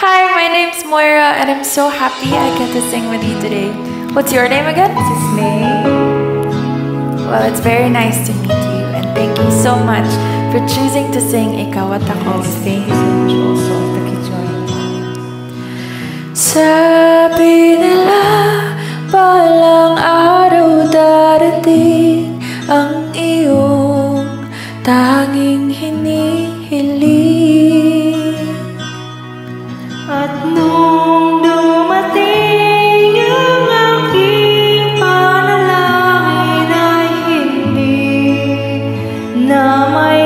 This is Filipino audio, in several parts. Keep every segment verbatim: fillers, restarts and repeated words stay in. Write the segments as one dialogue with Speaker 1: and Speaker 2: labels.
Speaker 1: Hi, my name's Moira, and I'm so happy I get to sing with you today. What's your name again?
Speaker 2: This is Maiee.
Speaker 1: Well, it's very nice to meet you, and thank you so much for choosing to sing Ikaw at Ako.
Speaker 2: Thank you so much also that you joined.
Speaker 1: Sabi nila, balang araw darating ang iyong tanging hinihiling.
Speaker 2: At nung dumating ang aking panalangin ay hindi na may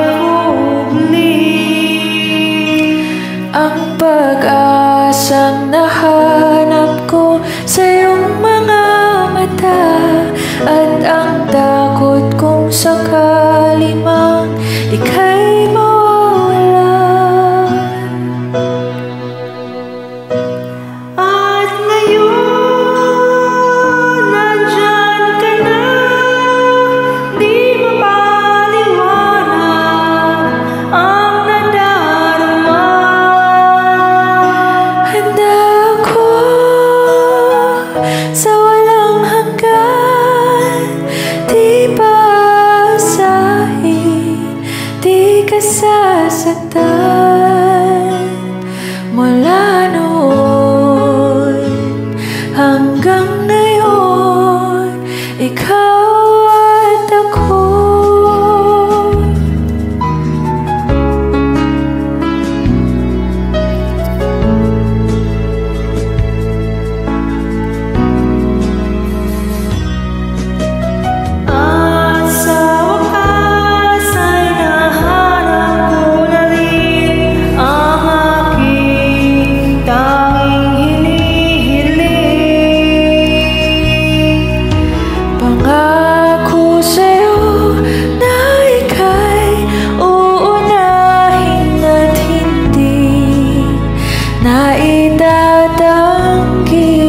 Speaker 2: kubli.
Speaker 1: Ang pag-asang nahanap ko sa iyong mga mata, at ang takot kong sakali mang ika'y mawala.
Speaker 2: At ngayon, nandyan ka na, di mapaliwanag ang nadarama.
Speaker 1: Handa ako sa walang hanggan, di paasahin, di ka sasaktan. Mula noon hanggang ngayon, ikaw at ako.
Speaker 2: At sa wakas ay nahanap ko na rin ang aking tanging hinihiling.
Speaker 1: Pangako sa'yo na ika'y uunahin at hindi na itatanggi.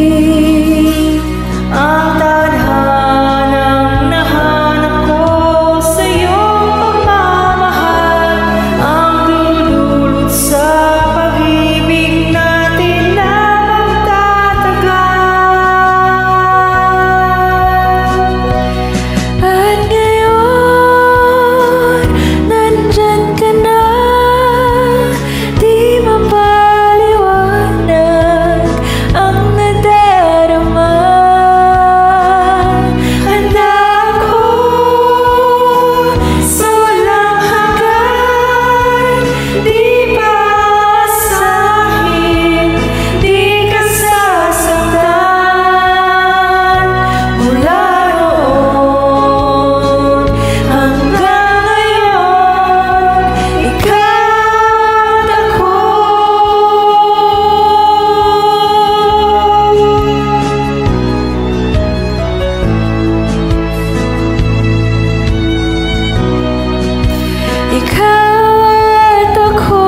Speaker 2: Ang tadhanang nahanap ko sa iyong pagmamahal, ang dudulot sa pag-ibig natin na magtatagal.
Speaker 1: At ngayon, nandyan ka na, di mapaliwanag ang nadarama. Handa ako sa walang hanggan, di paasahin, di ka sasaktan. Mula noon hanggang ngayon, ikaw at ako. Ikaw at ako.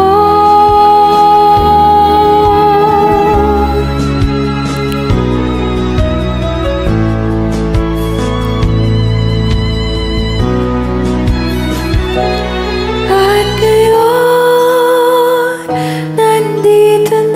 Speaker 1: At ngayon, nandito